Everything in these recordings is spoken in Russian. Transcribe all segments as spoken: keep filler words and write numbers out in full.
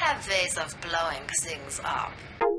have ways of blowing things up.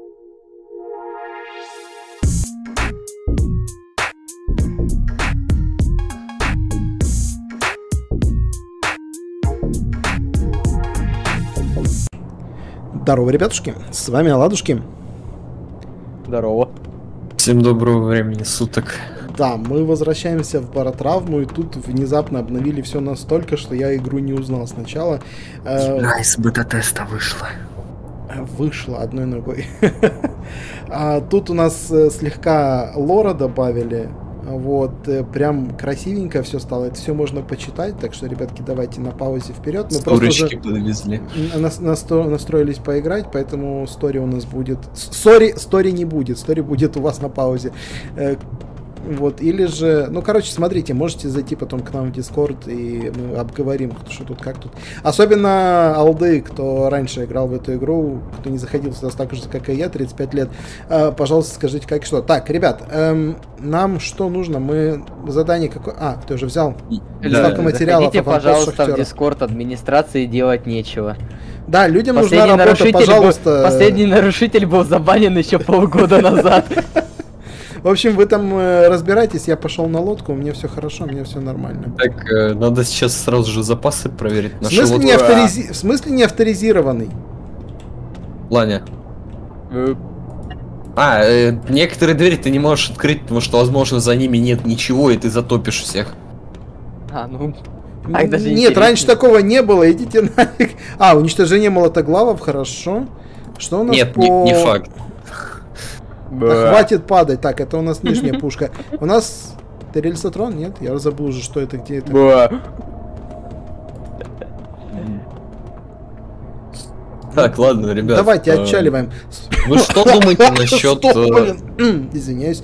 Здорово, ребятушки, с вами Оладушки. Здорово. Всем доброго времени суток. Да, мы возвращаемся в Баротравму, и тут внезапно обновили все настолько, что я игру не узнал сначала. Да, из бета-теста вышло. Вышло одной ногой. А тут у нас слегка лора добавили. Вот, прям красивенько все стало. Это все можно почитать. Так что, ребятки, давайте на паузе вперед. Мы Сторочки подвезли. Нас, насто, настроились поиграть, поэтому стори у нас будет. Стори, стори не будет. Стори будет у вас на паузе. Вот, или же, ну, короче, смотрите, можете зайти потом к нам в Discord, и мы обговорим, что тут, как тут. Особенно алды, кто раньше играл в эту игру, кто не заходил сюда так же, как и я, тридцать пять лет, э, пожалуйста, скажите, как и что. Так, ребят, эм, нам что нужно? Мы задание какое... А, ты уже взял? Да, да, материалов. заходите, пожалуйста, в Discord администрации, делать нечего. Да, людям последний нужна работа, пожалуйста. Был, последний нарушитель был забанен еще полгода назад. В общем, вы там э, разбирайтесь, я пошел на лодку, у меня все хорошо, у меня все нормально. Так, э, надо сейчас сразу же запасы проверить. В смысле, не авторизи... в смысле не авторизированный? Ланя. А, э, некоторые двери ты не можешь открыть, потому что, возможно, за ними нет ничего, и ты затопишь всех. А, ну... Так, даже нет, раньше такого не было, идите нафиг. А, уничтожение молотоглавов, хорошо. Что у нас Нет, по... не, не факт. Да хватит падать. Так, это у нас нижняя пушка. У нас Терельсотрон? Нет? Я забыл уже, что это, где это. Так, ладно, ребят. Давайте отчаливаем. Вы что думаете насчет... Извиняюсь.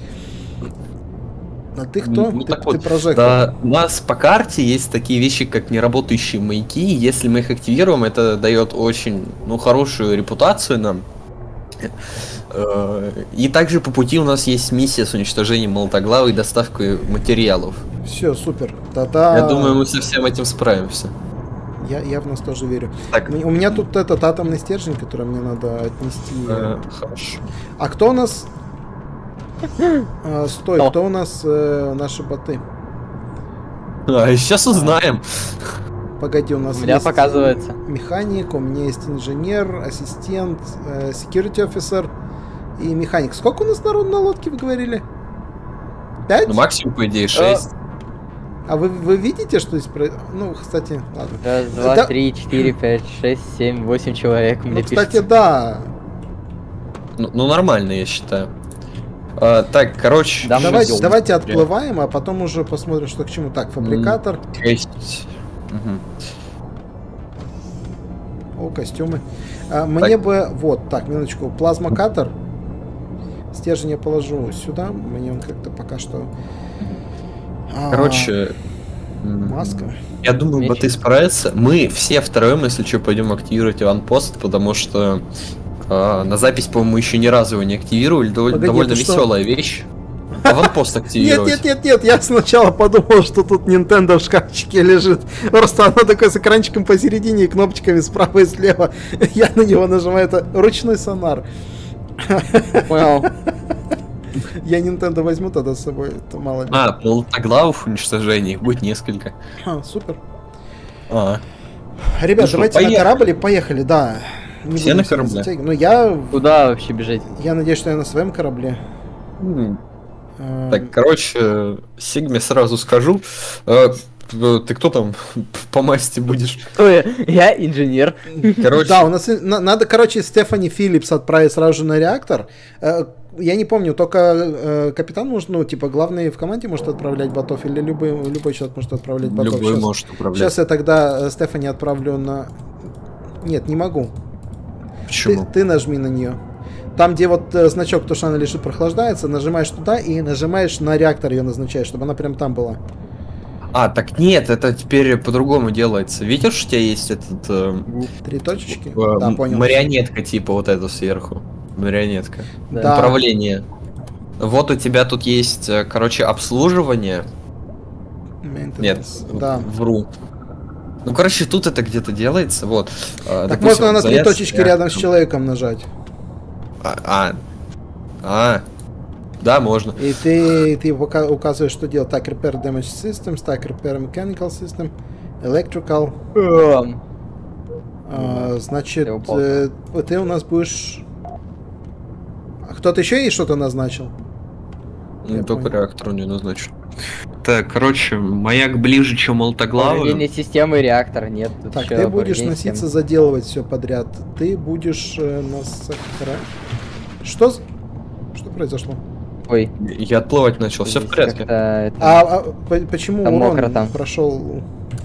А ты кто? Ну, ты, так ты вот, прожектор. Да, у нас по карте есть такие вещи, как неработающие маяки. Если мы их активируем, это дает очень, ну, хорошую репутацию нам. И также по пути у нас есть миссия с уничтожением молотоглава и доставкой материалов. Все, супер. Та-та. Я думаю, мы со всем этим справимся. Я, я в нас тоже верю. Так. У меня тут этот атомный стержень, который мне надо отнести. А, хорошо. А кто у нас... А, стой, О. кто у нас э, наши боты? А, сейчас узнаем. Погоди, у нас У меня есть показывается. механик, у меня есть инженер, ассистент, э, security officer и механик. Сколько у нас народу на лодке, вы говорили? Пять? Ну, максимум, по идее, шесть. А вы, вы видите, что здесь происходит? Ну, кстати, ладно. Раз, два, Да. три, четыре, пять, шесть, семь, восемь человек. Ну, Мне кстати, пишется. да. Ну, ну, нормально, я считаю. А, так, короче... Да, Давайте, ждем. давайте отплываем, а потом уже посмотрим, что к чему. Так, фабрикатор. шесть. Угу. О, костюмы. А, мне бы... Вот, так, минуточку. Плазмокатор. Стержень я положу сюда. Мне он как-то пока что... А, Короче... маска. Я думаю, Нечего. боты справятся. Мы все втроем, если что, пойдем активировать аванпост, потому что э, на запись, по-моему, еще ни разу его не активировали. Дов- Погоди, довольно это что? веселая вещь. Аванпост Нет, активировать. нет, нет, нет, я сначала подумал, что тут Nintendo в шкафчике лежит. Просто оно такое с экранчиком посередине и кнопочками справа и слева. Я на него нажимаю, это ручной сонар. Понял. Я Nintendo возьму тогда с собой, это мало ли. А, молотоглавов уничтожений, их будет несколько. А, супер. А, Ребят, Ну что, давайте на поехали. корабль и поехали, да. Не Все будем на сильно корабле? затягивать. Ну, я, Куда вообще бежать? я надеюсь, что я на своем корабле. м, А, так, короче, Сигме сразу скажу. Э, Ты кто там по масти будешь? Ой, я инженер. Короче, Да, у нас и- на- надо, короче, Стефани Филлипс отправить сразу же на реактор. Э, Я не помню, только э, капитан может, ну, типа, главный в команде может отправлять ботов, или любой, любой человек может отправлять ботов. любой Щас- может управлять. Сейчас я тогда э, Стефани отправлю на... Нет, не могу. Ты, Почему? ты нажми на нее. Там, где вот э, значок, то, что она лежит, прохлаждается, нажимаешь туда и нажимаешь на реактор, ее назначаешь, чтобы она прям там была. А, так нет, это теперь по-другому делается. Видишь, у тебя есть этот... э, Три точечки? э, Да, м- понял. марионетка, типа вот эта сверху. Марионетка. Да. Управление. Вот у тебя тут есть, э, короче, обслуживание. Нет, Maintenance. Да. вру. Ну, короче, тут это где-то делается, вот. А, Так допустим, можно на три заяц точечки реактором. рядом с человеком нажать. А, а, а, да, можно. И ты, ты ука- указываешь, что делать. Так, repair damage systems, так, repair mechanical system, electrical. Эм, А, значит, Я упал. э, ты у нас будешь... А кто-то еще и что-то назначил? Ну, Я только понял. реактор не назначен. Так, короче, маяк ближе, чем Управление молотоглавый. системы реактора нет. Тут Так, ещё ты будешь управление носиться, системой. заделывать все подряд. Ты будешь э, нас... Что? з- Что произошло? Ой, Я отплывать начал, все в здесь порядке. как-то это- А, а по- почему Там урон мокро там. прошел?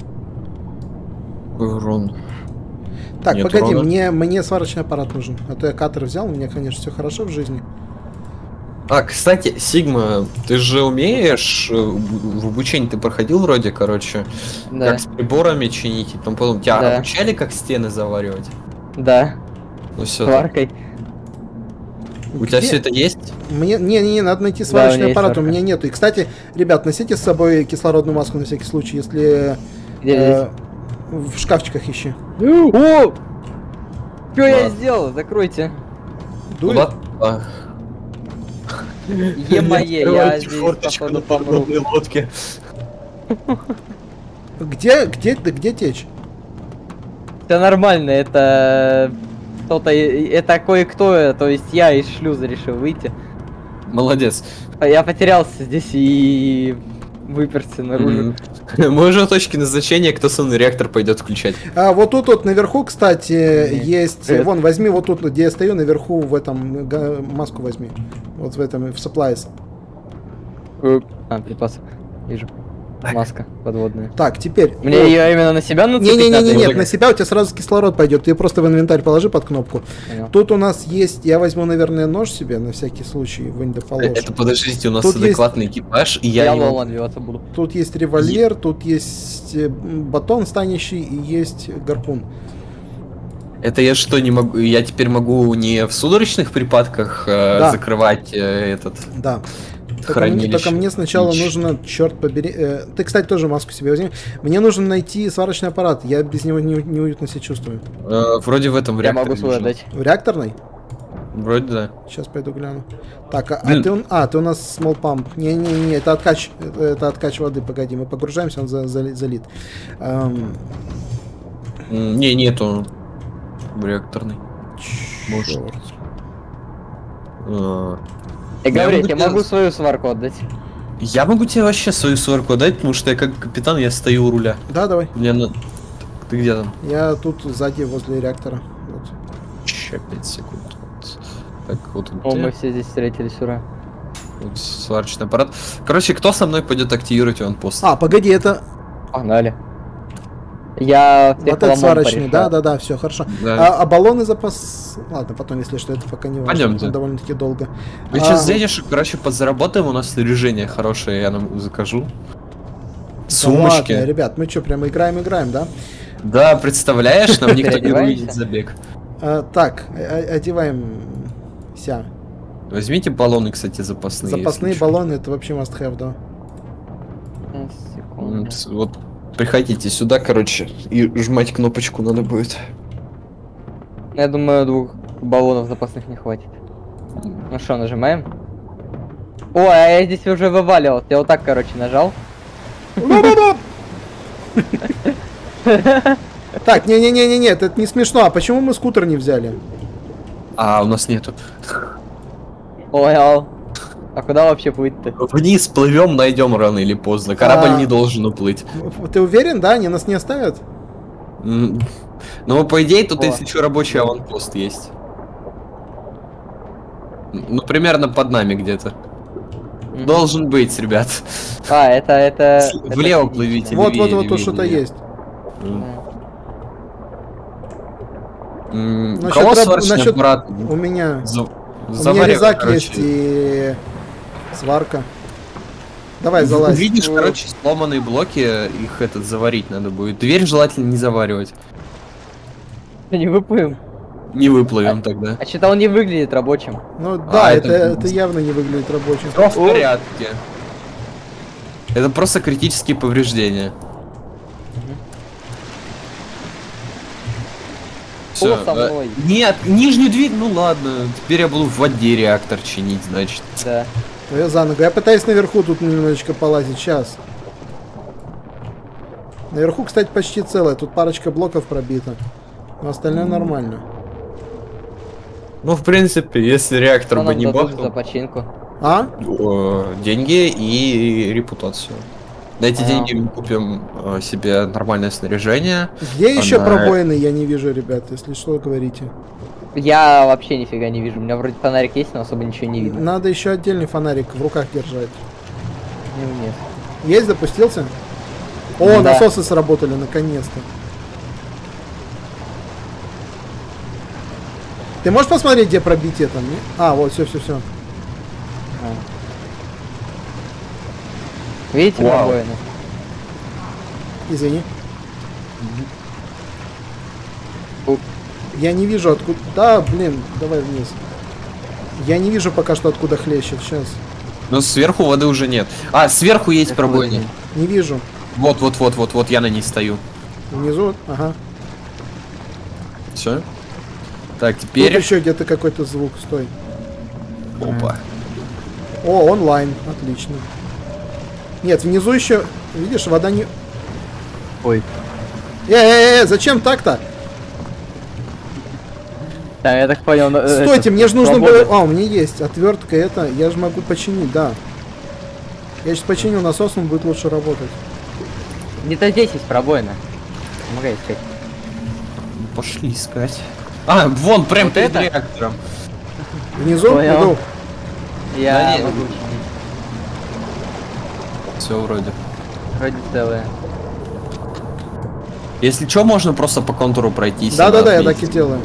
Урон. Так, Нет погоди, урона? мне, мне сварочный аппарат нужен. А то я катер взял, у меня, конечно, все хорошо в жизни. А, кстати, Сигма, ты же умеешь, э, в в обучении ты проходил вроде, короче, Да, как с приборами чинить, и там потом тебя Да. обучали, как стены заваривать? да, Ну все, сваркой. у тебя Где? все это есть? Мне, не, не, не, надо найти Да, у сварочный меня есть аппарат, у сварка. меня нету. И, кстати, ребят, носите с собой кислородную маску на всякий случай, если Где э, в шкафчиках ищи. здесь? О! Что я Ладно. сделал? Закройте. Дует? Куда? А. Е-мое, я Открывайте здесь, форточку походу, на помру. подводной лодке. Где, где, да где течь? Это нормально, это... Кто-то... Это кое-кто, то есть я из шлюза решил выйти. Молодец. А я потерялся здесь и выперся наружу. М. Мы уже у точки назначения, кто сонный реактор пойдет включать. А вот тут вот наверху, кстати, Нет. есть... Привет. Вон, возьми вот тут, где я стою, наверху в этом... га- маску возьми. Вот в этом, в supplies. Э, А, припасы. Вижу. Так. Маска подводная. Так, теперь... Мне О, ее именно на себя нацепить надо? Не-не-не, или нет, как? на себя у тебя сразу кислород пойдет. Ты просто в инвентарь положи под кнопку. Понял. Тут у нас есть... Я возьму, наверное, нож себе на всякий случай. Вынь да положь. Это, подождите, у нас Тут адекватный экипаж, и я, Я не лол могу- отбиваться буду. Тут есть револьвер, тут есть э, м, батон станущий и есть гарпун. Это я что, не могу... Я теперь могу не в судорожных припадках э, Да. закрывать э, этот... Да. Только мне, Хранилище. только мне сначала Ич. нужно, черт побери... э, ты, кстати, тоже маску себе возьми. Мне нужно найти сварочный аппарат. Я без него не, неуютно себя чувствую. э, вроде в этом Я реакторе могу свой лежал. отдать. В реакторной? Вроде да. Сейчас пойду гляну. Так, а, а Блин. ты, у- а, ты у нас small pump. Не-не-не, это откач, это, это откач воды. Погоди, мы погружаемся, он за- зали- залит. Эм, М, Не, нету реакторный. Может. чёрт. Э, Я Я говорю, могу я тебе- могу свою сварку отдать. Я могу тебе вообще свою сварку дать, потому что я как капитан, я стою у руля. Да, давай. Мне на... Ты где там? Я тут сзади возле реактора. Вот. Ща, пять секунд. Вот. Так, вот он. О, ты. мы все здесь встретились, ура. Вот сварочный аппарат. Короче, кто со мной пойдет активировать аванпост? А, погоди, это Погнали. Я вот этот сварочный. Да, да, да, все, хорошо. Да. А, а баллоны запас... Ладно, потом, если что, это пока не важно. Пойдемте. Это довольно-таки долго. Вы А, сейчас заедешь, короче, подзаработаем, у нас снаряжение хорошее, я нам закажу. да Сумочки. ладно, ребят, мы что, прямо играем-играем, да? Да, представляешь, нам никто не Переодеваемся? увидит забег. А, так, о- одеваемся. Возьмите баллоны, кстати, запасные. Запасные если чё. баллоны, это вообще must have, да. М, Секунду. с- Вот, приходите сюда, короче, и жмать кнопочку надо будет. Я думаю, двух баллонов запасных не хватит. Ну что, нажимаем? О, а я здесь уже вываливал. Я вот так, короче, нажал. Так, не-не-не-не, это не смешно. А почему мы скутер не взяли? А, у нас нету. Ой, ау. А куда вообще плыть-то? Вниз плывем, найдем рано или поздно. Корабль А. не должен уплыть. Ты уверен, да? Они нас не оставят? М, Ну, по идее, тут, О. если что, рабочий аванпост есть. Ну, примерно под нами где-то. Мгм. Должен быть, ребят. А, это, это... С- это влево физично. плывите. Вот, левее, вот, вот, левее, тут что-то левее. есть. М. Да. М, У Насчет кого раб- сварочный насчет- аппарат? У меня... За- У меня заваривай, резак короче. есть и сварка. Давай, залазь. Видишь, Ну. короче, сломанные блоки, их этот заварить надо будет. Дверь желательно не заваривать. Не выплывем. Не выплывем тогда. А что-то он не выглядит рабочим. Ну да, А, это, это- это явно не выглядит рабочим. Все в порядке. Это просто критические повреждения. Кто Всё, со э, мной? Нет, нижнюю дверь, ну ладно. Теперь я буду в воде реактор чинить, значит. Да. Ну, я за ногу. Я пытаюсь наверху тут немножечко полазить. Сейчас. Наверху, кстати, почти целое. Тут парочка блоков пробита. Но остальное нормально. Ну, в принципе, если реактор Что бы нам не дадут за бахнул, починку? А? э, деньги и репутацию. На эти А. деньги мы купим э, себе нормальное снаряжение. Где еще Она- пробоины? Я не вижу, ребят. Если что, говорите. Я вообще нифига не вижу. У меня вроде фонарик есть, но особо ничего не видно. Надо еще отдельный фонарик в руках держать. Ну, нет. Есть, запустился? О, Да. насосы сработали, наконец-то. Ты можешь посмотреть, где пробитие там? не? А, вот, все, все, все. А. Видите Вау. пробоины? Извини. Уп. Я не вижу откуда. Да, блин, давай вниз. Я не вижу пока что откуда хлещет. Сейчас. Но сверху воды уже нет. А, сверху есть Это пробоина. будет. Не вижу. Вот, вот, вот, вот, вот, я на ней стою. Внизу. Ага. Все. Так, Тут теперь. еще где-то какой-то звук. Стой. Опа. О, онлайн. Отлично. Нет, внизу еще. Видишь, вода не. Ой. Э, э, э, зачем так-то? Да, я так понял. э, Стойте, это мне же нужно свобода. было... А, у меня есть отвертка, это... Я же могу починить, да. Я сейчас починю насос, он будет лучше работать. Где-то здесь есть пробоина. Помогай искать. Пошли искать. А, вон, прям Вот перед это? реактором. Внизу? Понял. Иду. Я Да нет. могу учинить. Все вроде. Вроде целое. Если что, можно просто по контуру пройтись. Да-да-да, я она так и делаю.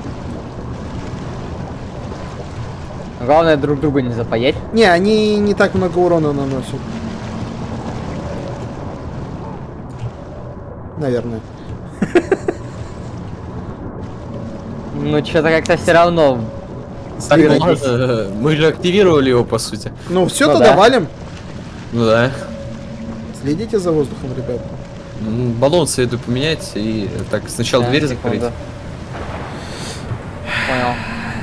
Главное друг друга не запаять. Не, они не так много урона наносят. Наверное. Ну что-то как-то все равно. Так, Следите. ладно, мы же активировали его, по сути. Ну все, Ну тогда да. валим. Ну да. Следите за воздухом, ребят. М, Баллон советую поменять и так сначала Да, дверь секунду. закрыть. Понял.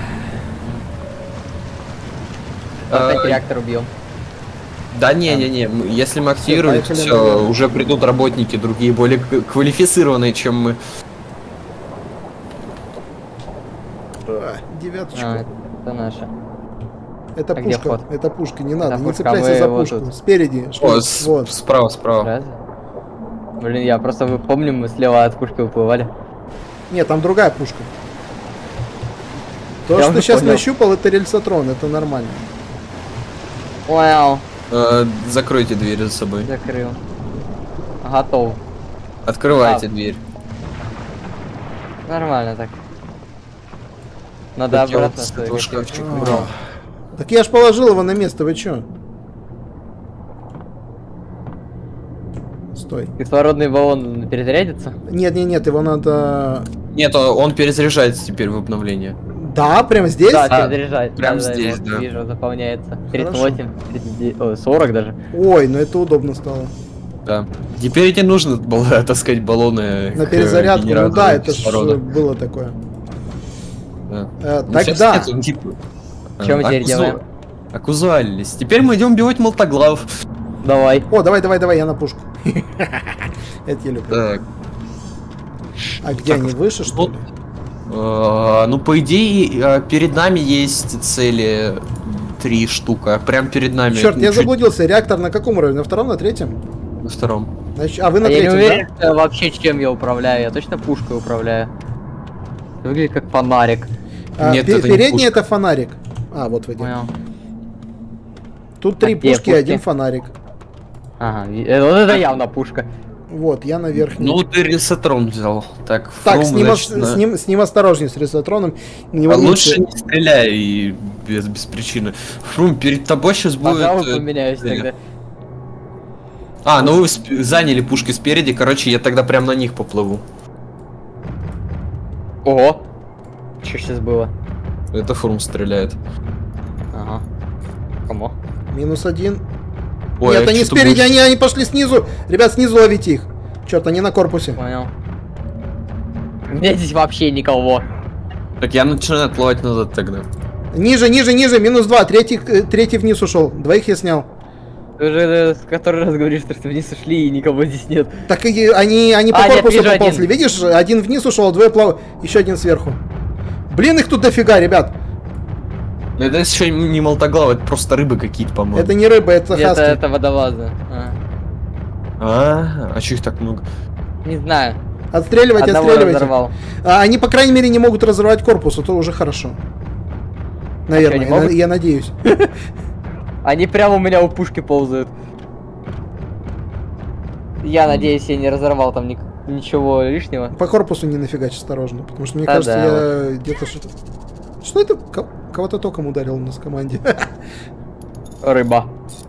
А, Опять реактор убьем. Да не, не, не. м, Если мы активируем, поехали все, наверх. уже придут работники другие, более к- квалифицированные, чем мы. А, девяточку. А, это наша. Это а где пушка. вход? Это пушка, не надо. Это Не пушка, цепляйся мы за вот пушку. тут. Спереди. О, Что? с- Вот. справа, справа. Разве? Блин, я просто вы помню, мы слева от пушки выплывали. Нет, там другая пушка. То, Я что уже сейчас понял. нащупал, это рельсотрон, это нормально. Вау, Э, закройте дверь за собой. закрыл. Готов. Открывайте А. дверь. Нормально так. Надо Так, я вот обратно с свой этого костюм шкафчика убрал. убрал. Так я ж положил его на место, вы чё? Стой. Кислородный баллон перезарядится? Нет, нет, нет, его надо... Нет, о- он перезаряжается теперь в обновление. Да, прямо здесь? Да, Да, перезаряжать. прям Да, да, здесь, вот да. Вижу, заполняется. Хорошо. тридцать восемь, тридцать девять, о, сорок даже. Ой, ну это удобно стало. Да. Теперь не нужно было таскать баллоны На к перезарядку, ну генератору да, это ж кислорода. было такое. Да. Э, Ну, сейчас тогда, нет, он типа, Чё мы э, теперь акузу- делаем? Акузуалились. Теперь мы идем убивать молотоглав. Давай. о, давай, давай, давай, я на пушку. Это я люблю. Так. А где они, выше, что вот. ли? Э, Ну, по идее, э, перед нами есть цели три штука. Прям перед нами. Черт, Ну, я чуть заблудился. Реактор на каком уровне? На втором, на третьем? На втором. Значит, а вы на А я не третьем, уверен, что вообще чем я управляю. Я точно пушкой управляю. Выглядит как фонарик. да? А, Нет, пе- это не передний пушка. это фонарик. А, вот в один. Понял. Тут три А где пушки и пушки? один фонарик. Ага, ви- э, вот это явно пушка. Вот, я на верхнем. Ну, ты ресетрон взял. Так, так, Фрум, с ним, значит, ос- на- с, ним, с ним осторожнее, с ресотроном. Не А волнуйся. лучше не стреляй и без, без причины. Фрум, перед тобой сейчас будет... Пожалуй, э, поменяюсь э, тогда. А, ну вы сп- заняли пушки спереди, короче, я тогда прям на них поплыву. Ого. Что сейчас было? Это Фрум стреляет. Ага. Кому? Минус один. Ой, Нет, а они чё-то спереди, больше- они, они пошли снизу. Ребят, снизу ловите их. Черт, они на корпусе. Понял. У меня здесь вообще никого. Так я начинаю отплывать назад тогда. Ниже, ниже, ниже, минус два. Третий, э, третий вниз ушел. Двоих я снял. Ты уже э, в который раз говоришь, что вниз ушли и никого здесь нет. Так и они, они по А, нет, корпусу вижу поползли. один. Видишь, один вниз ушел, двое плавают. Еще один сверху. Блин, их тут дофига, ребят. Ну это еще не молотоглав, это просто рыбы какие-то, по-моему. Это не рыба, это Это, хаски. это водолазы. А. А, а че их так много? Не знаю. Отстреливайте, Одного отстреливайте. разорвал. А, они, по крайней мере, не могут разорвать корпус, это уже хорошо. Наверное, не я, могут? я надеюсь. Они прямо у меня у пушки ползают. Я надеюсь, я не разорвал там ни- ничего лишнего. По корпусу не нафигач, осторожно, потому что мне Да, кажется, да, я где-то что-то... Что это? Ко- Кого-то током ударил у нас в команде. Рыба.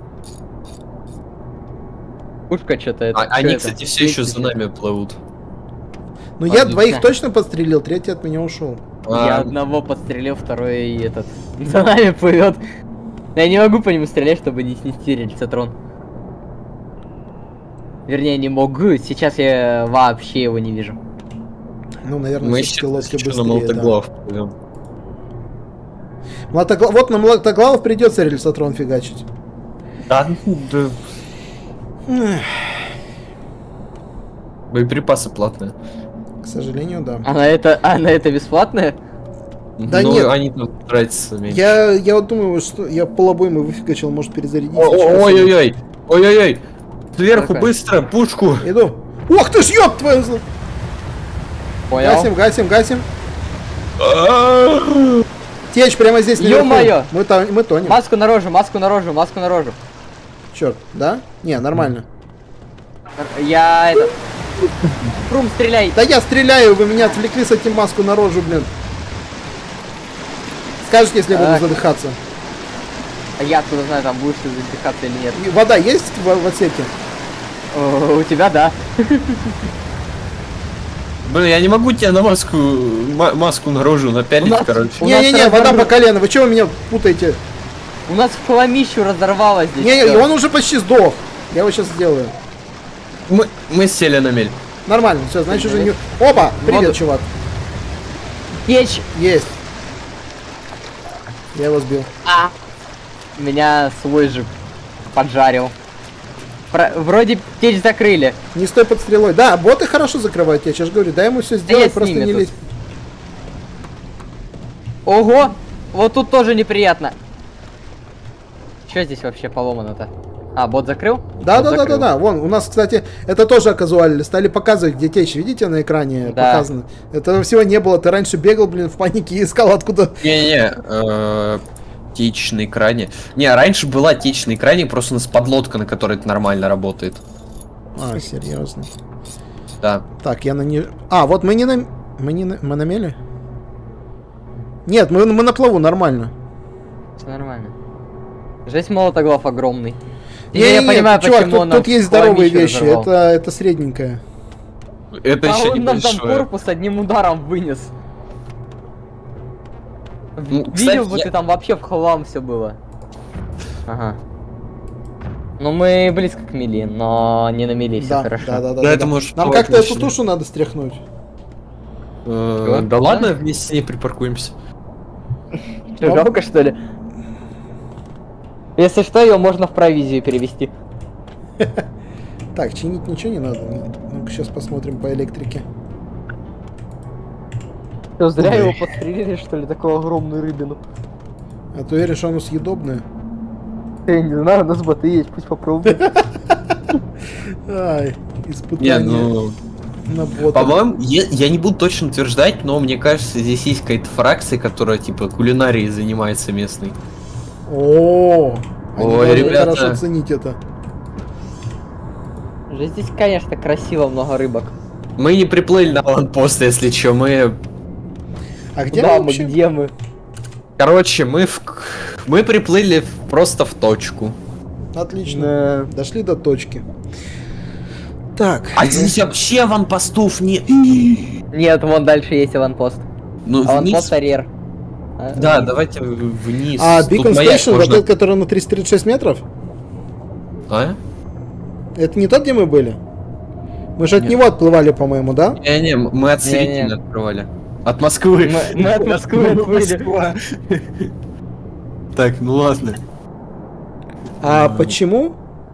Пушка что-то это. А- чё они, это? кстати, все еще за Лестница. нами плывут. Ну я Отлично. двоих точно подстрелил, третий от меня ушел. Я А, одного подстрелил, второй этот за нами плывет. Я не могу по нему стрелять, чтобы не снести рельсотрон. Вернее, не могу. Сейчас я вообще его не вижу. Ну, наверное, мы все-таки сейчас лодки еще на быстрее, да. молотоглав плывем. Молотогла- Вот на молотоглавов придется рельсотрон фигачить. Да, ну, да. Эх, Боеприпасы платные. К сожалению, да. А на это, а на это бесплатное? Да ну, нет. они там тратятся меньше. Я, я вот думаю, что я полобоймы выфигачил, может перезарядить. О- о- Ой-ой-ой! Ой-ой-ой! Сверху, Какая? быстро, пушку! Иду. Ох ты ж, ёб твою... зл- Понял? Гасим, гасим, гасим. А-а-а! Течь прямо здесь наверху. Ё-моё! Мы, то- мы тонем. Маску наружу, маску наружу, маску наружу. Черт, да? Не, нормально. Я это... Прум, стреляй! Да я стреляю, вы меня отвлекли с этим маску на рожу, блин. Скажете, если я буду Так. задыхаться. А я откуда знаю, там будешь ты задыхаться или нет. И вода есть в, в отсеке? О, у тебя да. Блин, я не могу тебя на маску, ма- маску наружу напялить, У нас- короче. У нас Не-не-не, вода разорв- по колено. Вы чего вы меня путаете? У нас в хламищу разорвало здесь. Не, всё. он уже почти сдох. Я его сейчас сделаю. Мы, мы сели на мель. Нормально, все, значит уже не... Опа! Привет, Воду. чувак. Печь! Есть. Я его сбил. А! Меня свой же поджарил. Про- Вроде печь закрыли. Не стой под стрелой. Да, боты хорошо закрывают, я сейчас же говорю. Дай ему все я сделать, с просто ними не тут. лезь. Ого! Вот тут тоже неприятно. Что здесь вообще поломано-то? А, бот закрыл? Да, Бот да, да, да, закрыл. да. Вон, у нас, кстати, это тоже оказуально. Стали показывать, где течь. Видите, на экране Да. показано. Этого всего не было. Ты раньше бегал, блин, в панике и искал, откуда. Не-не-не, э, течь на экране. Не, раньше была течь на экране, просто у нас подлодка, на которой это нормально работает. А, серьезно. Да. Так, я на не. А, вот мы не на. Мы не на. Мы на мели? Нет, мы, мы на плаву, нормально. Все нормально. Жесть молотоглав огромный. Не, Теперь не, я не, понимаю, чувак, почему тут, он нам тут есть здоровые хламищу вещи. разорвал. Это, это средненькое. Это А еще он нам там небольшое. корпус одним ударом вынес. Ну, Видел кстати, бы я- ты, там вообще в хлам все было. Ага. Ну мы близко к мили, но не на мили, все Да, хорошо. да, да, да. Да, да, это да. может Нам быть как-то эту отлично. тушу надо стряхнуть. Э, Чего? Да ладно, вместе с ней припаркуемся. Что, жалко что ли? Если что, ее можно в провизию перевести. Так, чинить ничего не надо. Ну-ка, сейчас посмотрим по электрике. Что, зря Ой. его подстрелили, что ли, такую огромную рыбину? А то веришь, оно съедобное. Я не знаю, у нас боты есть, пусть попробуют. Ай, Не, испытание ну, на бота. по-моему, я, я не буду точно утверждать, но мне кажется, здесь есть какая-то фракция, которая типа кулинарией занимается местной. О, они Ой, должны ребята. хорошо ценить это. Же здесь, конечно, красиво, много рыбок. Мы не приплыли на аванпост, если что, мы... А где Да, мы мы вообще? где мы? Короче, мы в... мы приплыли в- просто в точку. Отлично. Дошли до точки. Так. А здесь вообще аванпостов нет. Нет, вон дальше есть аванпост. Ну, Аванпост вниз... Арьер. А, Да, давайте в- вниз. А Тут Beacon маяк Station, можно- вот этот, который на триста тридцать шесть метров? А? Это не тот, где мы были? Мы же от него отплывали, по-моему, да? Не-не, мы от середины Не-не. открывали. От Москвы. Мы, мы от Москвы отплыли. Так, ну ладно. А А. почему?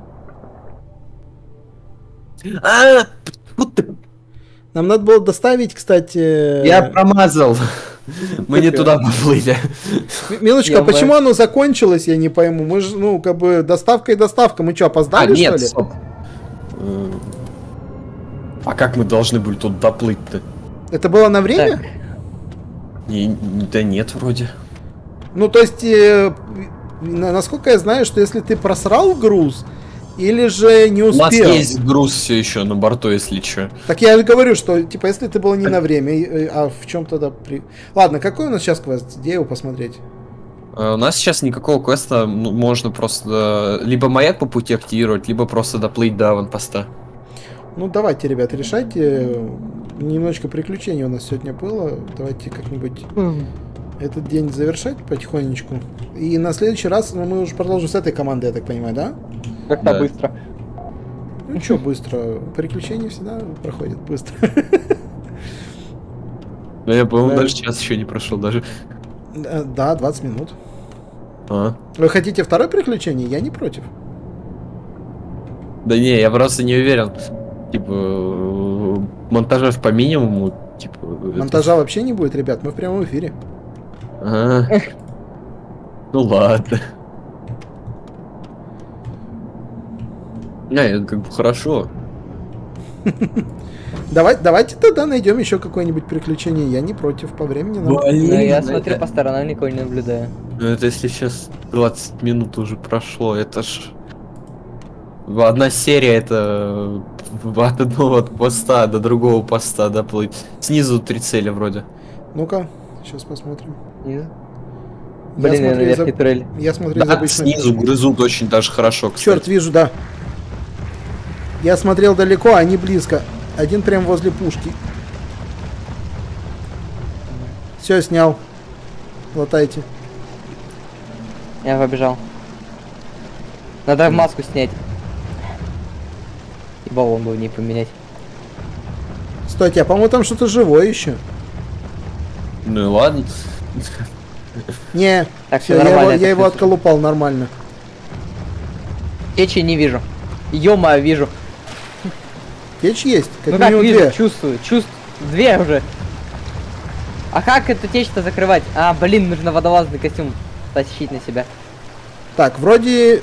А, вот ты- Нам надо было доставить, кстати... Я промазал. Мы не туда поплыли. М- Милочка, Я а почему оно закончилось, я не пойму. Мы же, ну, как бы, доставка и доставка. Мы что, А, опоздали, что нет, ли? стоп. Э, А как мы должны были тут доплыть-то? Это было на время? Так, Не- не- Да нет, вроде. Ну, то есть, э, на- насколько я знаю, что если ты просрал груз, или же не У нас успел. есть груз все еще на борту, если что. Так я же говорю, что, типа, если ты был не на время, и- а в чем тогда при... Ладно, какой у нас сейчас квест? Где его посмотреть? Э, У нас сейчас никакого квеста, ну, можно просто э, либо маяк по пути активировать, либо просто доплыть до аванпоста. Ну, давайте, ребята, решайте. Немножечко приключений у нас сегодня было. Давайте как-нибудь этот день завершать потихонечку. И на следующий раз, ну, мы уже продолжим с этой командой, я так понимаю, да? как-то Да. быстро. Ну, что быстро. Приключения всегда проходят быстро. Но я, по-моему, Да. дальше час еще не прошел даже. Да, Да, двадцать минут. А. Вы хотите второе приключение? Я не против. Да не, я просто не уверен. Типа, э, монтажев по минимуму, типа... это- Монтажа вообще не будет, ребят, мы в прямом эфире. А. Ну ладно. Не, это как бы хорошо. Давай, давайте тогда найдем еще какое-нибудь приключение. Я не против, по времени нам. Но я ну смотрю это- по сторонам, никого не наблюдаю. Ну это если сейчас двадцать минут уже прошло, это ж... Одна серия это от одного поста до другого поста доплыть. Снизу три цели вроде. Ну-ка, сейчас посмотрим. Снизу. Я Блин, я на смотрю, из верхней об- турели. Я смотрю из Да, обычной снизу пушки. грызут очень даже хорошо, кстати. Черт, вижу, да. Я смотрел далеко, а они близко. Один прям возле пушки. Все, снял. Латайте. Я побежал. Надо маску снять. И баллон был не поменять. Стойте, а по-моему там что-то живое еще. Ну и ладно. Не, Так, всё, всё я, его, нормально, я это его всё. отколупал нормально. Течи не вижу. Ё-моё, вижу. Течь есть, как Ну как минимум вижу, две. чувствую, чувствую. Две уже. А как эту течь-то закрывать? А, блин, нужно водолазный костюм тащить на себя. Так, вроде...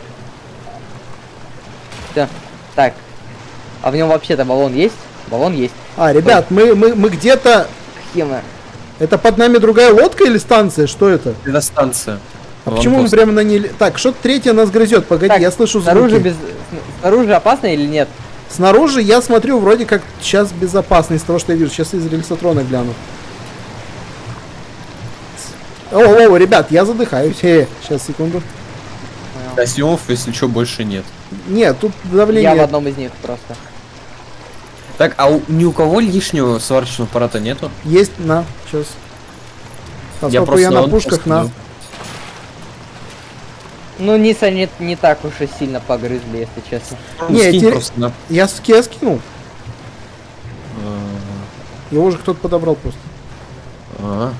Всё. Так. А в нем вообще-то баллон есть? Баллон есть. А, ребят, мы, мы, мы где-то... Схема. Это под нами другая лодка или станция? Что это? Это станция. А почему мы прямо на ней... Так, что-то третье нас грызет. Погоди, Так, я слышу звуки. Снаружи без... Снаружи опасно или нет? Снаружи я смотрю, вроде как сейчас безопасно из того, что я вижу. Сейчас из рельсотрона гляну. О, о, ребят, я задыхаюсь. Э, сейчас, секунду. Костюмов, если что, больше нет. Нет, тут давление... Я в одном из них просто. Так, а у, ни у кого лишнего сварочного аппарата нету? Есть, на, сейчас. Поскольку просто я на он пушках, просто на. не- Ну, Ниса не, не так уж и сильно погрызли, если честно. Ну, Не, скинь те- просто на- Я, ски- я скинул. А, Его уже кто-то подобрал просто. А,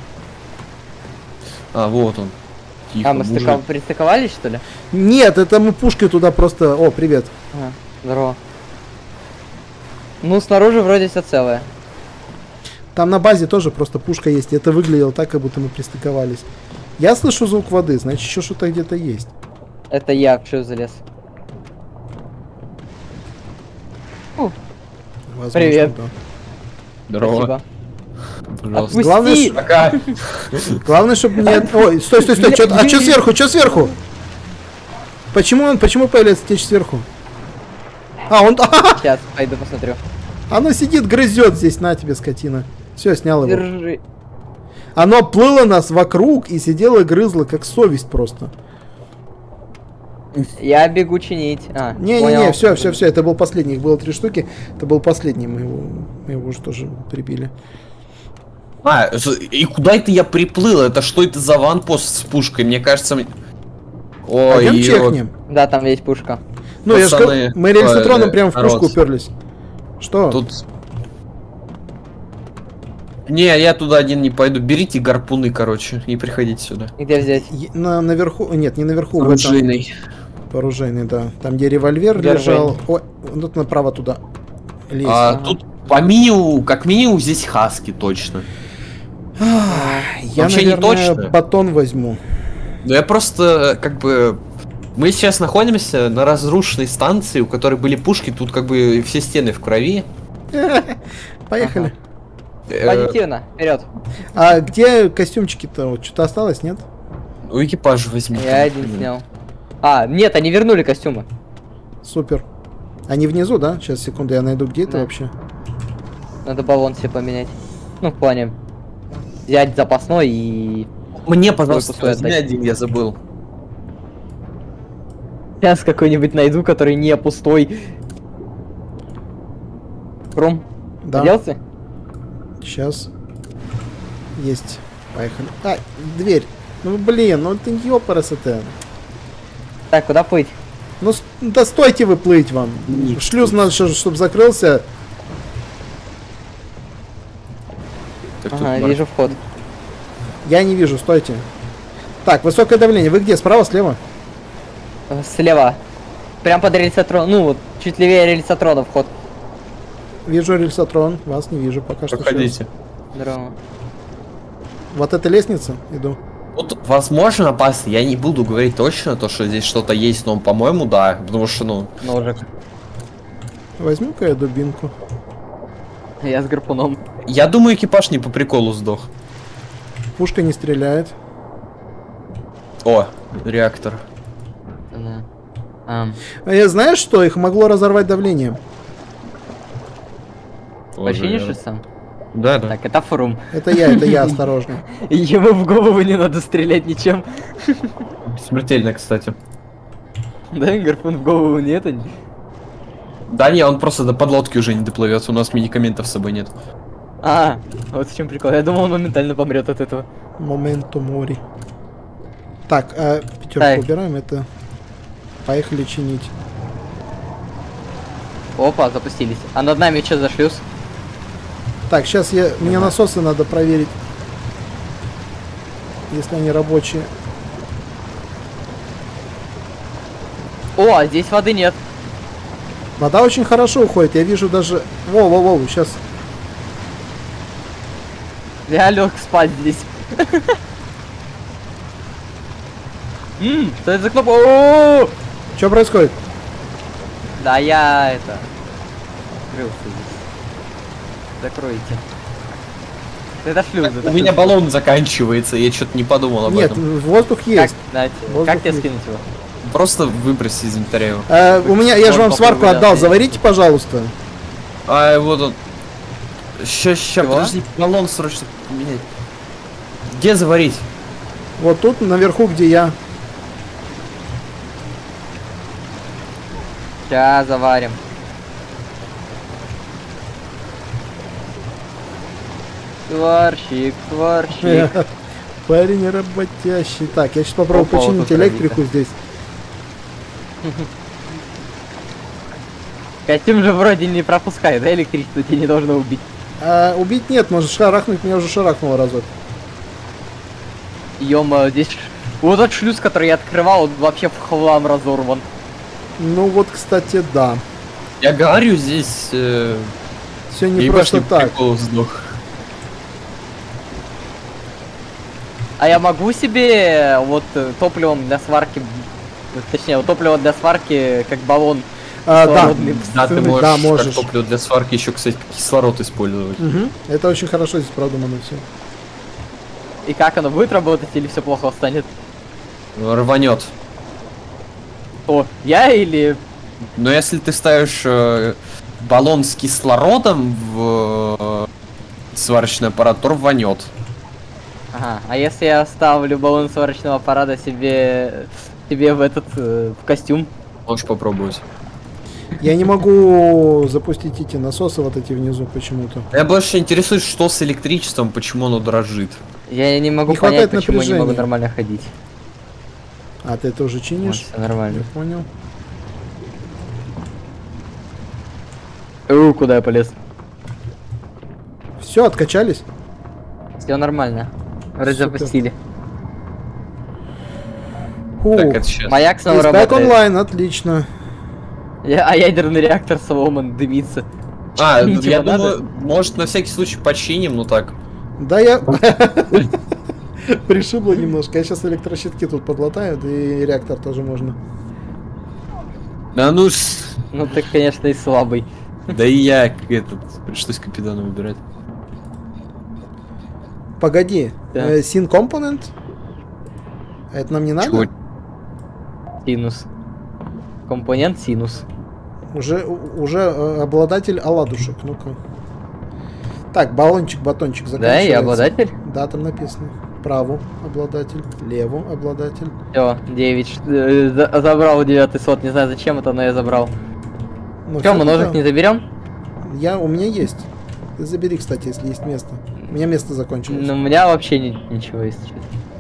а вот он. Тихо, а, мы мужик. стыков... пристыковались, что ли? Нет, это мы пушкой туда просто... О, привет. А, здорово. Ну, снаружи вроде все целое. Там на базе тоже просто пушка есть. И это выглядело так, как будто мы пристыковались. Я слышу звук воды, значит еще что-то где-то есть. Это я что залез. Возможно, Привет. да. Здорово. Спасибо. Пожалуйста. Отпусти! Главное, ш- Пока. Главное, чтобы не... Ой, стой, стой, стой. чё- а что сверху? Что сверху? Почему он, почему появляется течь сверху? А, он... Сейчас, пойду посмотрю. Оно сидит, грызет здесь, на тебе, скотина. Все, снял его. Держи. Оно плыло нас вокруг и сидело и грызло, как совесть просто. Я бегу чинить. А, Не-не-не, понял. все, все, все, это был последний, их было три штуки. Это был последний, мы его, мы его уже тоже прибили. А, с- и куда это я приплыл? Это что это за ванпост с пушкой? Мне кажется... мне- Ой, Пойдем ё- чекнем. Да, там есть пушка. Ну, я же Пацаны, говорю, мы рельсотроном э, прямо в народ. пушку уперлись. Что? Тут... Не, я туда один не пойду. Берите гарпуны, короче, и приходите сюда. Где взять? Е- На, наверху, нет, не наверху, в этом- Оружейный. Оружейный, да. Там, где револьвер Держи. лежал. Ой, тут направо туда. Лезь. А Ага. тут по минимуму, как минимум, здесь хаски точно. Я, вообще не наверное, точно. батон возьму. Но я просто, как бы... Мы сейчас находимся на разрушенной станции, у которой были пушки, тут как бы все стены в крови. Поехали. Э, Позитивно, вперед. А где костюмчики-то? Вот что-то осталось, нет? У экипажа возьми. Я один снял. А, нет, они вернули костюмы. Супер. Они внизу, да? Сейчас, секунду, я найду, где это Да. вообще. Надо баллон себе поменять. Ну, в плане. Взять запасной и... Мне, пожалуйста, пустой возьми отдать. один, я забыл. Сейчас какой-нибудь найду, который не пустой. Ром, Да. поделся? Сейчас. Есть. Поехали. А, дверь. Ну, блин, ну ты ёпарас это. Так, куда плыть? Ну, с- да стойте вы плыть вам. Не Шлюз надо, чтобы закрылся. Так, тут Ага, бар- вижу вход. Я не вижу, стойте. Так, высокое давление. Вы где? Справа, слева? Э, Слева. Прям под рельсотрон. Ну, вот, чуть левее рельсотрона вход. Вижу рельсотрон. Вас не вижу пока что. Проходите. Здорово. Вот эта лестница. Иду. Тут, возможно, опасно. Я не буду говорить точно, то, что здесь что-то есть, но, по-моему, да. Потому что, ну... Ножик. Возьму-ка я дубинку. Я с гарпуном. Я думаю, экипаж не по приколу сдох. Пушка не стреляет. О, реактор. Да. Ам, А я знаешь что? Их могло разорвать давление. Починишь и сам? Да, да. Так, это фрум. Это я, это я, осторожно. Ему в голову не надо стрелять ничем. Смертельно, кстати. Да, гарпун в голову не это. Да не, он просто до подлодки уже не доплывет, у нас медикаментов с собой нет. А, вот в чем прикол. Я думал, он моментально помрет от этого. Моменту мори. Так, а пятерку Так. убираем, это... Поехали чинить. Опа, запустились. А над нами что за шлюз? Так, сейчас я... Мне насосы надо проверить. Если они рабочие. О, а здесь воды нет. Вода очень хорошо уходит, я вижу даже... Воу-воу-воу, сейчас... Я лег спать здесь. Ммм, что это за кнопка? О-о-о! Что происходит? Да я это... Открылся здесь. Закройте. Это шлюз. это У меня шлюз. баллон заканчивается, я что-то не подумал об Нет, этом. воздух Как, есть. знаете, Воздух как тебе есть. скинуть его? Просто выбрось из инвентаря его. А, у меня, я же Он вам сварку попробуй, отдал, да, заварите, пожалуйста. А, вот он. Ща, ща, Чего? подожди, баллон срочно поменять. Где заварить? Вот тут, наверху, где я. Сейчас заварим. Сварщик, сварщик. Парень работящий. Так, я сейчас попробую Опа, вот починить тут электрику здесь. Костюм же вроде не пропускает, да, электричество тебя не должно убить. А, убить нет, может шарахнуть, меня уже шарахнуло разок. Ё-моё, здесь... ш- Вот тот шлюз, который я открывал, он вообще в хлам разорван. Ну вот, кстати, да. Я говорю, здесь... Э, Все не экипаж просто не по так. приколу сдох. А я могу себе вот э, топливом для сварки... э, Точнее, вот топливо для сварки, как баллон А, да. кислородный Да, ты всунуть? можешь, Да, можешь. как топливо для сварки еще, кстати, кислород использовать. Мгм. Это очень хорошо здесь продумано все. И как оно будет работать или все плохо станет? Рванет. О, я или... Но если ты ставишь э, баллон с кислородом в э, сварочный аппарат, то рванет. Ага, а если я ставлю баллон сварочного аппарата себе... себе в этот... э, в костюм? Можешь попробовать. Я не могу запустить эти насосы вот эти внизу почему-то. Я больше интересуюсь, что с электричеством, почему оно дрожит. Я не могу Не понять, хватает почему я не могу напряжения. нормально ходить. А ты это уже чинишь? все нормально. Я понял. У, куда я полез? Все, откачались? Все нормально. Вроде Супер. запустили. Фу. Так, это сейчас. Маяк снова Is back работает. online, отлично. Я- а ядерный реактор сломан, дымится. А, Ничего я надо? думаю, может на всякий случай починим, ну так. Да я... Пришибло немножко. Я сейчас электрощитки тут подлатаю, да и реактор тоже можно. Да ну с- Ну ты, конечно, и слабый. да и я к- этот пришлось капитана выбирать. Погоди. Да. э, Syn Component? А это нам не надо? Чего? Синус. Компонент синус. Уже, у- уже э, обладатель оладушек. Ну-ка. Так, баллончик, батончик Да, заканчивается. я обладатель. Да, там написано. Праву обладатель, леву обладатель. Все, девять. э, за- Забрал девятый сот. Не знаю зачем это, но я забрал. Ну, Че, мы всё, ножик да. не заберем? Я, у меня есть. Ты забери, кстати, если есть место. У меня место закончилось. Ну, у меня вообще ни- ничего, если честно.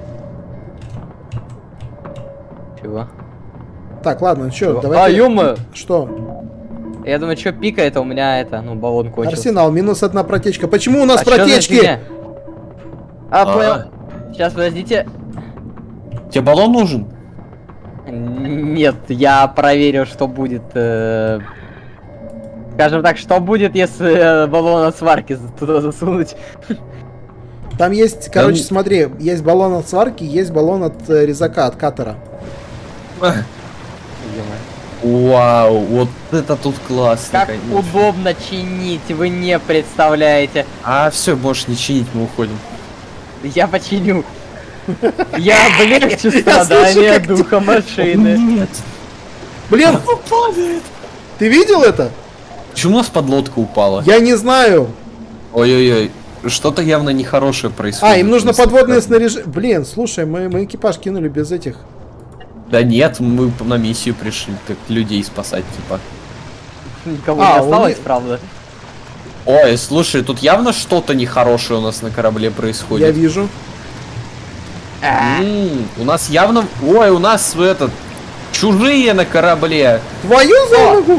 Чего? Так, ладно, что, Чего? давайте... А, ё-моё! Что? Я думаю, что пикает, а у меня это, ну, баллон кончился. Арсенал, минус одна протечка. Почему у нас А чё за протечки? фигня? А, А. понял. Сейчас, подождите. Тебе баллон нужен? Нет, я проверю, что будет. э, Скажем так, что будет, если э, баллон от сварки за- туда засунуть. Там есть, короче, ну- смотри, есть баллон от сварки, есть баллон от э, резака, от катера. Вау, вот это тут классно, Как конечно. удобно чинить, вы не представляете. А, все, можешь не чинить, мы уходим. Я починю. Я облегчу слышу, страдания как духа машины. Нет, Блин, ты видел это? почему у нас подлодка упала? Я не знаю. Ой-ой-ой, что-то явно нехорошее происходит. А, им нужно Просто- подводное снаряжение. Блин, слушай, мы, мы экипаж кинули без этих. Да нет, мы на миссию пришли, как людей спасать, типа. Никого А, не у осталось, них- правда. Ой, слушай, тут явно что-то нехорошее у нас на корабле Я происходит. вижу. М, у нас явно... Ой, у нас этот... Чужие на корабле. Твою за ногу!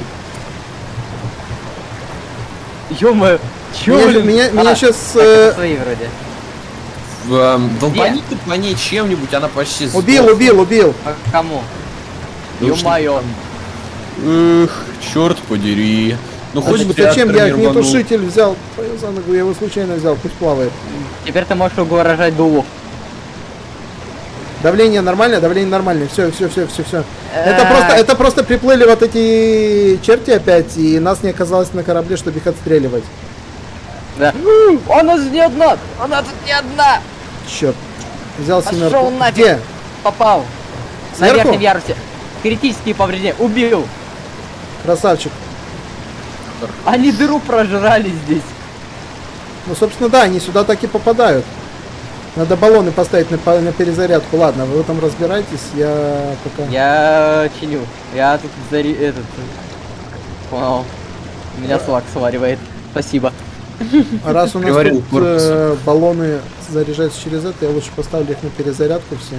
Ё-моё, чё, Меня, блин? меня, А, меня сейчас так, это свои вроде. Эм, долбани ты по ней чем-нибудь, она почти убил, сдохла. убил, убил. А кому? Ну, Ё-моё. Эх, черт подери. Ну хоть Значит, бы зачем реактор я не рванул. огнетушитель взял? Твою за ногу, я его случайно взял, пусть плавает. Теперь ты можешь угрожать дулу. Давление нормальное, давление нормальное. Все, все, все, все, все. Это Э. просто, это просто приплыли вот эти черти опять, и нас не оказалось на корабле, чтобы их отстреливать. Да. Она же не одна! Она тут не одна! Черт. Взял Пошёл семерку. нафиг. Где? Попал. На Сверху? верхнем ярусе. Критические повреждения. Убил. Красавчик. Они дыру прожрали здесь. Ну, собственно, да, они сюда так и попадают. Надо баллоны поставить на, по- на перезарядку. Ладно, вы там разбирайтесь, я пока... Я чиню. Я тут зари... этот... Понял. Меня слаг сваривает. Спасибо. Раз у нас Приварил тут корпус. э, баллоны заряжаются через это, я лучше поставлю их на перезарядку все.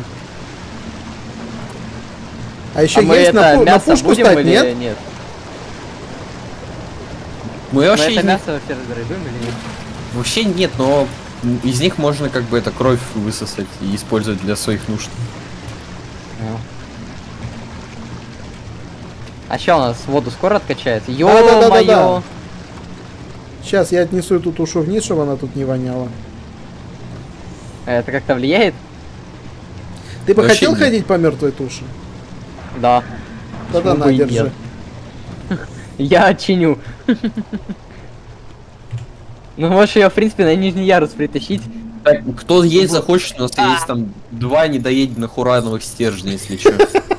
А еще А мы есть на, это пу- на мясо пушку будем стать, или нет? нет? Мы Мы вообще, это из них- мясо вообще разгрызем или нет? вообще нет, но из них можно как бы это кровь высосать и использовать для своих нужд. Ну. А что у нас воду скоро откачает? Да-да-да-да-да. Ё-моё! Сейчас я отнесу эту тушу вниз, чтобы она тут не воняла. Это как-то влияет? Ты бы Вообще хотел нет. ходить по мертвой туше? Да. Тогда Почему на, бы и держи. нет? Я чиню. Ну можешь ее, в принципе, на нижний ярус притащить. Так, кто есть захочет, у нас есть там два недоеденных урановых стержня, если что.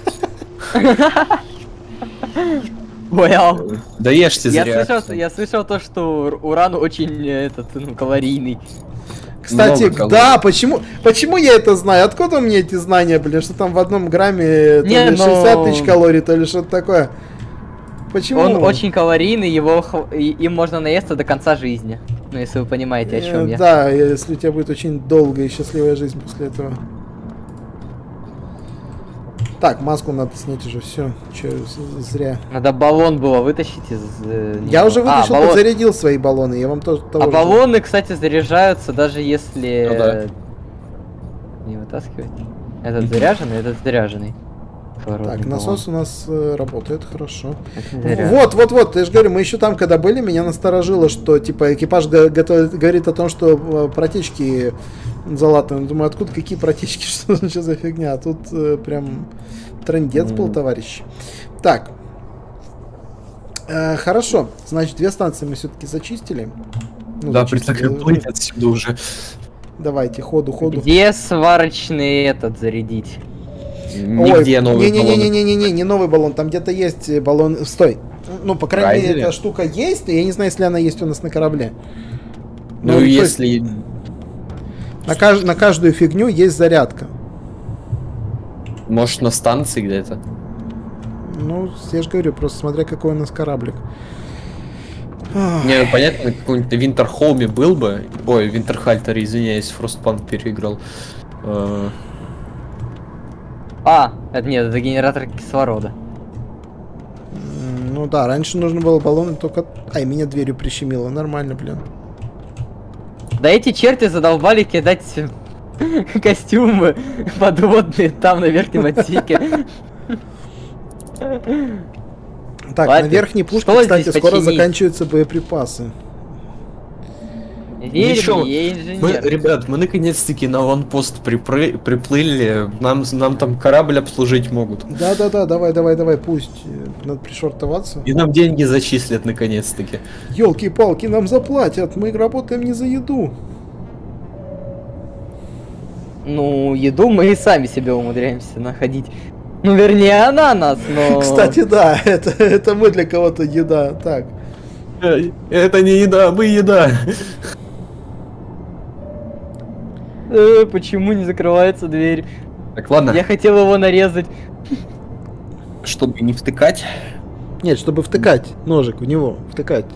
Понял. Доешьте Я зря. слышал, я слышал то, что ур- уран очень э, этот, ну, калорийный. Кстати, Много калорий. да, почему, почему я это знаю? Откуда у меня эти знания, блин, что там в одном грамме то Не, ли ну- шестьдесят тысяч калорий, то ли что-то такое? Почему? Он очень калорийный, его хв- и- им можно наесться до конца жизни. Ну, если вы понимаете, о чем Э, я. Да, если у тебя будет очень долгая и счастливая жизнь после этого. Так, маску надо снять уже, все. Че, зря. Надо баллон было вытащить из... э, Я него. уже вытащил, а, баллон... подзарядил свои баллоны, я вам тоже того А же- баллоны, кстати, заряжаются, даже если... Ну да. Не вытаскивать. Этот заряженный, этот заряженный. Кислородный Так, насос у нас э, работает хорошо. баллон. Это заряженный. Вот, вот, вот, я же говорю, мы еще там, когда были, меня насторожило, что, типа, экипаж го- готов- говорит о том, что э, протечки залатаны. Думаю, откуда какие протечки, что, что за фигня? А тут э, прям трындец был, М. товарищ. Так. Э, хорошо, значит, две станции мы все-таки зачистили. Ну, Да, зачистили. предлагаю плыть отсюда уже. Давайте, ходу, ходу. Где сварочный этот зарядить? Нигде новый баллон. Не-не-не-не-не-не, не новый баллон, там где-то есть э, баллон. Стой. Ну, по крайней мере, Райзере? эта штука есть, но я не знаю, если она есть у нас на корабле. Ну, то есть если... На, кажд- на каждую фигню есть зарядка. Может, на станции где-то? Ну, я же говорю, просто смотря какой у нас кораблик. Ах, Не, ну, понятно, на каком-нибудь Винтерхолме был бы. Ой, Винтерхальтере, извиняюсь, Фростпанк переиграл. Э, А, это нет, это генератор кислорода. м, Ну да, раньше нужно было баллоны только... Ай, меня дверью прищемило, нормально, блин. Да эти черти задолбали кидать костюмы подводные там на верхнем отсеке. Так, Ладно, на верхней пушке, что кстати, здесь скоро починить? заканчиваются боеприпасы. Верь Ничего, мне, я мы, инженер. ребят, мы наконец-таки на ванпост припры- приплыли. Нам, нам там корабль обслужить могут. Да-да-да, давай, давай, давай, пусть. э, Надо пришвартоваться. И нам деньги зачислят наконец-таки. Ёлки-палки, нам заплатят, мы работаем не за еду. Ну, еду мы и сами себе умудряемся находить. Ну, вернее, она нас, но... Кстати, да, это, это мы для кого-то еда. Так, Э, Это не еда, мы еда. Э, почему не закрывается дверь? Так, ладно, Я хотел его нарезать. чтобы не втыкать. нет, чтобы втыкать ножик в него, втыкать.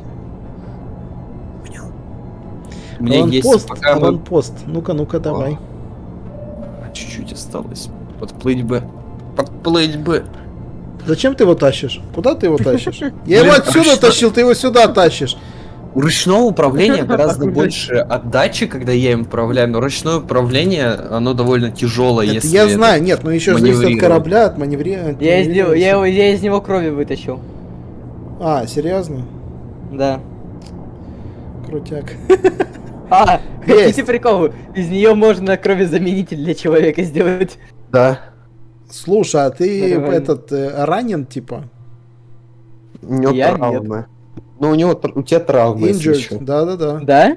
У меня есть Аванпост, пока мы- аванпост. Ну-ка, ну-ка, давай. Чуть-чуть осталось. Подплыть бы. Подплыть бы. Зачем ты его тащишь? Куда ты его тащишь? Я Блин, его а отсюда что? тащил, ты его сюда тащишь. У ручного управления гораздо Куда? больше отдачи, когда я им управляю. Но ручное управление, оно довольно тяжелое, Это если... я это- знаю, нет, но еще зависит от маневрировать. корабля, от маневрирования. Я из, него, я, его- я из него крови вытащил. А, серьезно? Да. Крутяк. А, Есть. хотите прикол? Из нее можно кровезаменитель для человека сделать. Да. Слушай, а ты Нормально. этот э, ранен, типа? У него Я травмы. Ну, у него тр- у тебя травмы, если Injured. что. Да-да-да. Да?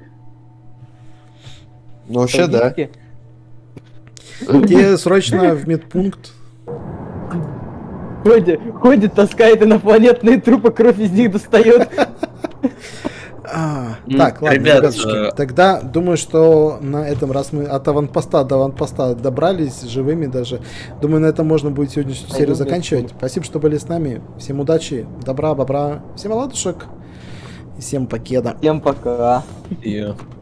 Ну, вообще, да. Трагически. Тебе срочно в медпункт. Ходит, ходит, таскает инопланетные трупы, кровь из них достает. А, М, так, ладно, ребят, ребятушки, э, тогда думаю, что на этом, раз мы от аванпоста до аванпоста добрались, живыми даже, думаю, на этом можно будет сегодняшнюю серию Пойдем заканчивать. вместе. Спасибо, что были с нами. Всем удачи, добра, бобра, всем оладушек и всем покеда. Всем пока. И, э,